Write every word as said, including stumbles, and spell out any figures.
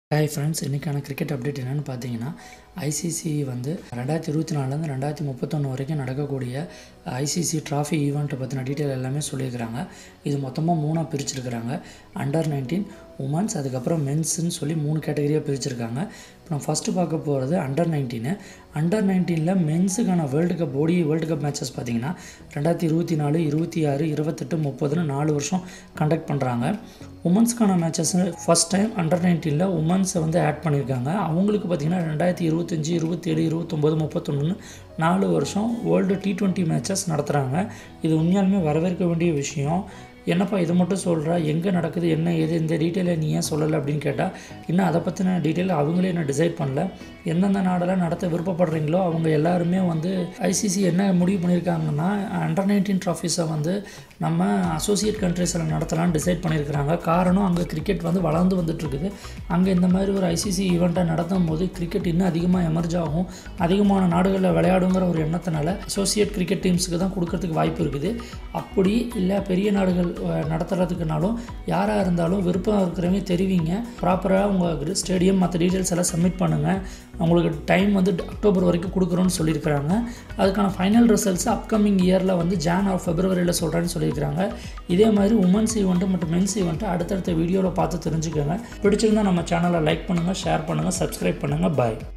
Hi friends, இன்றைக்கான cricket update என்னென்னு பார்த்தீங்கன்னா, ஐசிசி வந்து ரெண்டாயிரத்தி இருபத்தி நாலுலேருந்து ரெண்டாயிரத்தி முப்பத்தொன்று வரைக்கும் நடக்கக்கூடிய ஐசிசி ட்ராஃபி ஈவெண்ட்டை பற்றின டீட்டெயில் எல்லாமே சொல்லியிருக்கிறாங்க. இது மொத்தமாக மூணாக பிரிச்சுருக்கிறாங்க. அண்டர் நைன்டீன், உமன்ஸ், அதுக்கப்புறம் மென்ஸுன்னு சொல்லி மூணு கேட்டகரியாக பிரிச்சுருக்காங்க. இப்போ நம்ம ஃபஸ்ட்டு பார்க்க போகிறது அண்டர் நைன்டீனு. அண்டர் நைன்டீனில் மென்ஸுக்கான world cup ODI world cup matches பார்த்திங்கன்னா ரெண்டாயிரத்தி இருபத்தி நாலு இருபத்தி ஆறு இருபத்தெட்டு முப்பதுன்னு நாலு வருஷம் கண்டக்ட் பண்ணுறாங்க. உமன்ஸ்க்கான மேட்சஸ் ஃபஸ்ட் டைம் அண்டர் நைன்டீனில் உமன்ஸை வந்து ஆட் பண்ணியிருக்காங்க. அவங்களுக்கு பார்த்திங்கன்னா ரெண்டாயிரத்தி இருபத்தஞ்சி இருபத்தேழு இருபத்தொம்போது முப்பத்தொன்று நாலு வருஷம் வேர்ல்டு டி ட்வெண்ட்டி மேட்சஸ் நடத்துகிறாங்க. இது உண்மையாலுமே வரவேற்க வேண்டிய விஷயம். என்னப்பா இது மட்டும் சொல்கிறா, எங்கே நடக்குது, என்ன ஏது, இந்த டீட்டெயிலை நீ ஏன் சொல்லலை அப்படின்னு கேட்டால், இன்னும் அதை பற்றின டீட்டெயில் அவங்களே என்ன டிசைட் பண்ணல. எந்தெந்த நாடெல்லாம் நடத்த விருப்பப்படுறீங்களோ அவங்க எல்லாருமே வந்து ஐசிசி என்ன முடிவு பண்ணியிருக்காங்கன்னா, அண்டர் நைன்டீன் ட்ராஃபீஸை வந்து நம்ம அசோசியேட் கண்ட்ரீஸில் நடத்தலாம்னு டிசைட் பண்ணியிருக்கிறாங்க. காரணம், அங்கே கிரிக்கெட் வந்து வளர்ந்து வந்துட்டுருக்குது. அங்கே இந்த மாதிரி ஒரு ஐசிசி ஈவெண்ட்டை நடத்தும் போது கிரிக்கெட் இன்னும் அதிகமாக எமர்ஜ் ஆகும், அதிகமான நாடுகளில் விளையாடுங்கிற ஒரு எண்ணத்தினால அசோசியேட் கிரிக்கெட் டீம்ஸுக்கு தான் கொடுக்கறதுக்கு வாய்ப்பு இருக்குது. அப்படி இல்லை பெரிய நாடுகள் நடத்துறதுக்குனாலும் யாராக இருந்தாலும் விருப்பம் இருக்கிறவங்க தெரிவிங்க. ப்ராப்பராக உங்கள் ஸ்டேடியம் மற்ற டீட்டெயில்ஸ் எல்லாம் சப்மிட் பண்ணுங்கள். உங்களுக்கு டைம் வந்து அக்டோபர் வரைக்கும் கொடுக்குறோன்னு சொல்லியிருக்கிறாங்க. அதுக்கான ஃபைனல் ரிசல்ட்ஸ் அப்கமிங் இயரில் வந்து ஜான் ஆர் ஃபெப்ரவரியில் சொல்கிறேன்னு சொல்லியிருக்கிறாங்க. இதே மாதிரி உமன்ஸ் ஈவெண்ட்டு மற்றும் மென்ஸ் ஈவெண்ட்டு அடுத்தடுத்த வீடியோவில் பார்த்து தெரிஞ்சுக்கோங்க. பிடிச்சிருந்தால் நம்ம சேனலை லைக் பண்ணுங்கள், ஷேர் பண்ணுங்கள், சப்ஸ்கிரைப் பண்ணுங்கள். பாய்.